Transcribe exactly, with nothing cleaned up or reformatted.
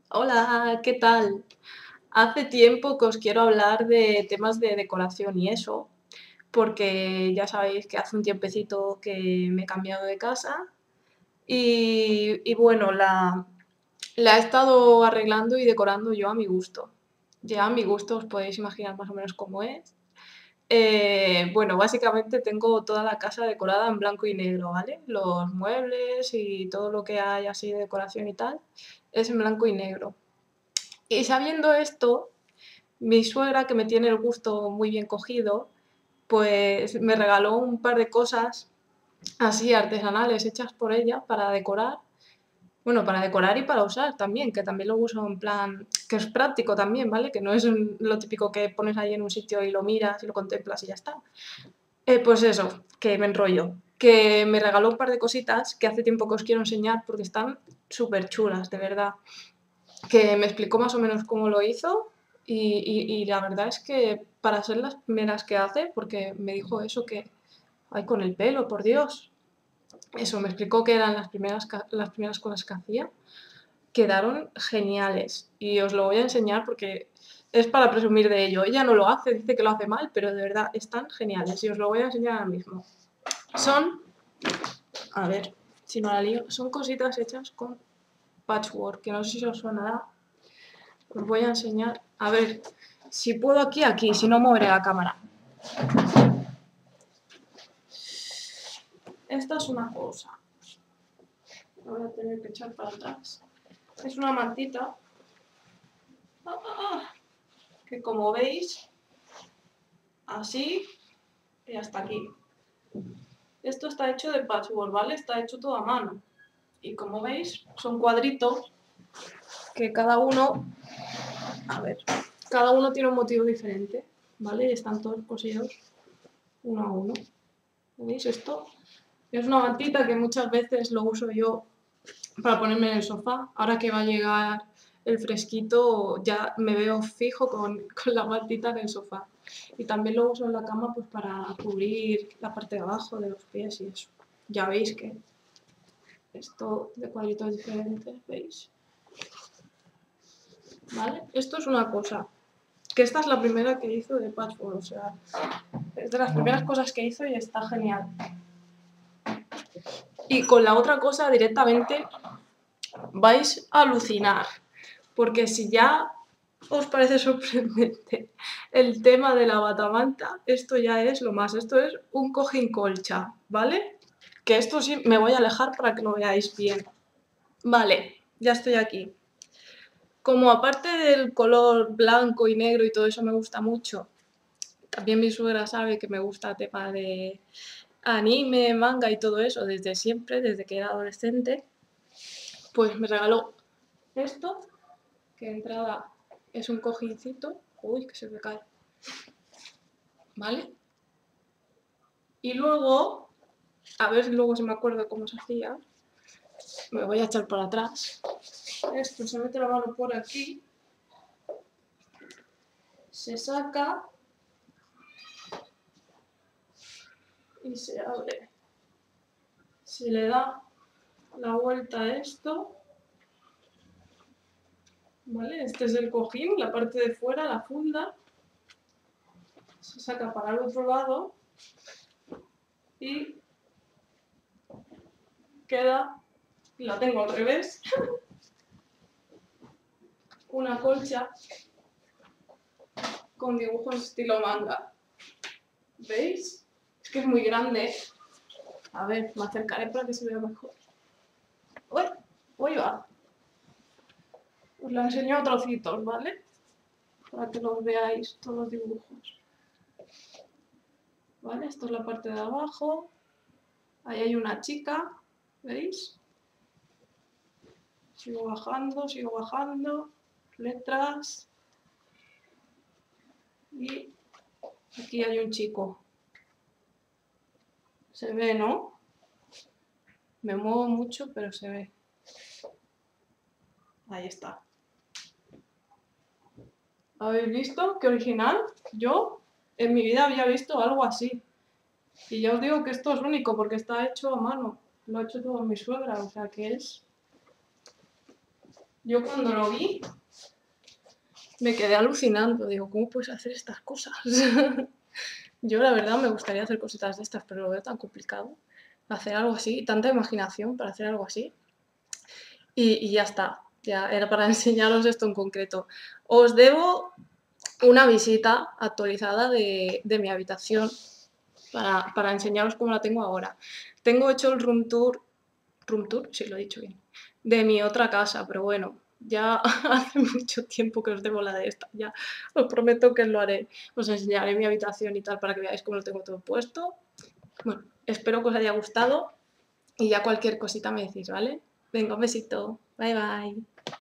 Hola, ¿qué tal? Hace tiempo que os quiero hablar de temas de decoración y eso, porque ya sabéis que hace un tiempecito que me he cambiado de casa y, y bueno, la, la he estado arreglando y decorando yo a mi gusto. Ya a mi gusto os podéis imaginar más o menos cómo es. Eh, bueno, básicamente tengo toda la casa decorada en blanco y negro, ¿vale? Los muebles y todo lo que hay así de decoración y tal es en blanco y negro. Y sabiendo esto, mi suegra, que me tiene el gusto muy bien cogido, pues me regaló un par de cosas así artesanales hechas por ella para decorar. Bueno, para decorar y para usar también, que también lo uso en plan, que es práctico también, ¿vale? Que no es un- lo típico que pones ahí en un sitio y lo miras y lo contemplas y ya está. Eh, pues eso, que me enrollo. Que me regaló un par de cositas que hace tiempo que os quiero enseñar porque están súper chulas, de verdad. Que me explicó más o menos cómo lo hizo y, y- y la verdad es que para ser las primeras que hace, porque me dijo eso que, ay, con el pelo, por Dios, eso, me explicó que eran las primeras, ca- las primeras cosas que hacía, quedaron geniales y os lo voy a enseñar porque es para presumir de ello. Ella no lo hace, dice que lo hace mal, pero de verdad están geniales y os lo voy a enseñar ahora mismo. Son, a ver, si no la lío, son cositas hechas con patchwork, que no sé si os sonará. Os voy a enseñar. A ver, si puedo aquí, aquí. Si no, moveré la cámara. Esta es una cosa. La voy a tener que echar para atrás. Es una mantita. Ah, ah, ah, que como veis, así y hasta aquí. Esto está hecho de patchwork, ¿vale? Está hecho todo a mano. Y como veis, son cuadritos que cada uno... A ver, cada uno tiene un motivo diferente, ¿vale? Están todos cosidos uno a uno. ¿Veis esto? Es una mantita que muchas veces lo uso yo para ponerme en el sofá. Ahora que va a llegar el fresquito, ya me veo fijo con, con la mantita en el sofá. Y también lo uso en la cama pues para cubrir la parte de abajo de los pies y eso. Ya veis que esto de cuadritos diferentes, ¿veis? ¿Vale? Esto es una cosa. Que esta es la primera que hizo de patchwork, o sea, es de las primeras cosas que hizo y está genial. Y con la otra cosa directamente vais a alucinar, porque si ya os parece sorprendente el tema de la batamanta, esto ya es lo más, esto es un cojín colcha, ¿vale? Que esto sí me voy a alejar para que lo veáis bien. Vale, ya estoy aquí. Como aparte del color blanco y negro y todo eso me gusta mucho, también mi suegra sabe que me gusta el tema de anime, manga y todo eso desde siempre, desde que era adolescente, pues me regaló esto, que de entrada es un cojincito, uy, que se me cae, ¿vale? Y luego, a ver si luego se me acuerda cómo se hacía, me voy a echar para atrás. Esto se mete la mano por aquí, se saca y se abre. Se le da la vuelta a esto, ¿vale? Este es el cojín, la parte de fuera, la funda. Se saca para el otro lado y queda, la tengo al revés, una colcha con dibujos estilo manga. ¿Veis? Es que es muy grande. A ver, me acercaré para que se vea mejor. ¡Uy! ¡Uy, va! Os la enseño a trocitos, ¿vale? Para que los veáis todos los dibujos. ¿Vale? Esto es la parte de abajo. Ahí hay una chica, ¿veis? Sigo bajando, sigo bajando. Letras. Y aquí hay un chico. Se ve, ¿no? Me muevo mucho, pero se ve. Ahí está. ¿Habéis visto? ¡Qué original! Yo en mi vida había visto algo así. Y ya os digo que esto es único porque está hecho a mano. Lo ha hecho todo mi suegra, o sea que es Yo cuando lo vi me quedé alucinando. Digo, ¿cómo puedes hacer estas cosas? Yo la verdad me gustaría hacer cositas de estas, pero lo veo tan complicado. Hacer algo así, tanta imaginación para hacer algo así. Y, y ya está, ya era para enseñaros esto en concreto. Os debo una visita actualizada de, de mi habitación para, para enseñaros cómo la tengo ahora. Tengo hecho el room tour, room tour, sí lo he dicho bien, de mi otra casa, pero bueno, ya hace mucho tiempo que os debo la de esta, ya os prometo que lo haré. Os enseñaré mi habitación y tal para que veáis cómo lo tengo todo puesto. Bueno, espero que os haya gustado y ya cualquier cosita me decís, ¿vale? Venga, un besito. Bye, bye.